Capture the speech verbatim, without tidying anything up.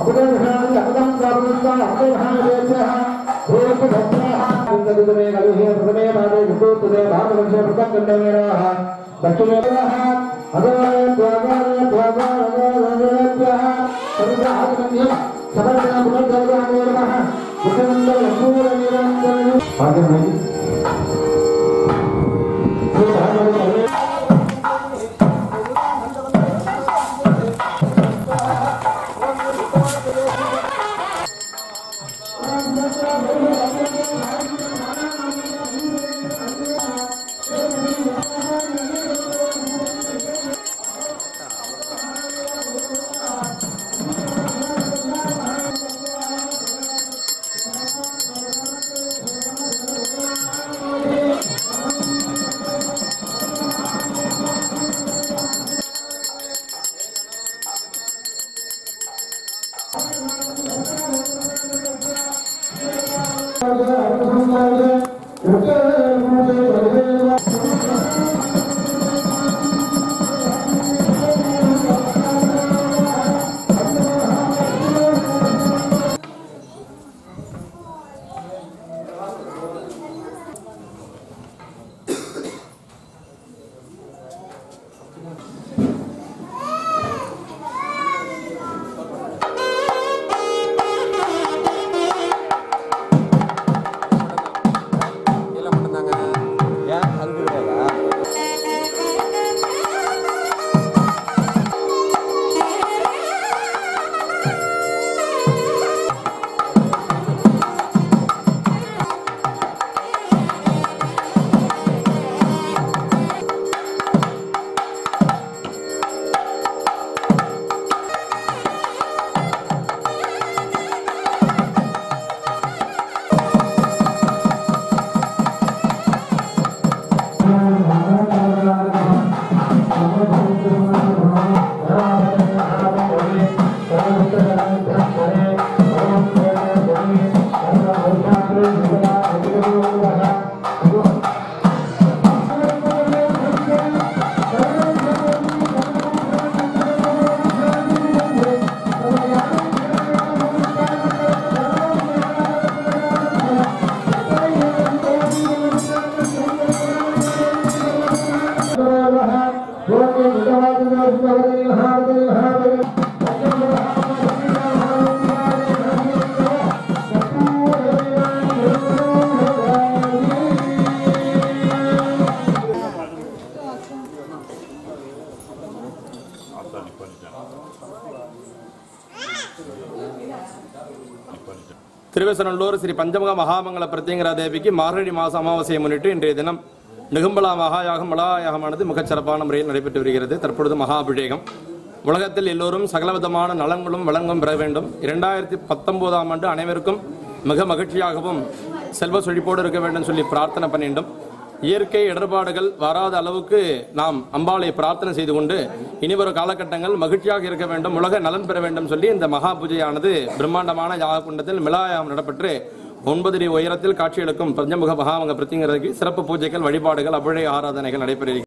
திருவேசநல்லூர் ஸ்ரீ பஞ்சமுக மகாமங்கல பிரித்தியங்கிரா தேவிக்கு மார்கழி மாச அமாவாசையை முன்னிட்டு இன்றைய தினம் நிகும்பலா மகாயாகம் மலாயாகமானது மிகச்சிறப்பான முறையில் நடைபெற்று வருகிறது. தற்பொழுது மகாபிஷேகம். உலகத்தில் எல்லோரும் சகலவிதமான நலன்களும் வளங்களும் பெற வேண்டும். இரண்டாயிரத்தி பத்தொன்பதாம் ஆண்டு அனைவருக்கும் மிக மகிழ்ச்சியாகவும் செல்வ செழிப்போடு இருக்க வேண்டும் சொல்லி பிரார்த்தனை பண்ணிண்டும் இயற்கை இடர்பாடுகள் வராத அளவுக்கு நாம் அம்பாளை பிரார்த்தனை செய்து கொண்டு இனிவரும் காலகட்டங்கள் மகிழ்ச்சியாக இருக்க வேண்டும், உலக நலன் பெற வேண்டும் சொல்லி இந்த மகா பூஜையானது பிரம்மாண்டமான யாக குண்டத்தில் மிலாயாகம் நடைபெற்று ஒன்பது அடி உயரத்தில் காட்சியளிக்கும் பஞ்சமுக மகாமங்க பிரித்தியங்கிராவுக்கு சிறப்பு பூஜைகள், வழிபாடுகள், அபிஷேக ஆராதனைகள் நடைபெறுகிறது.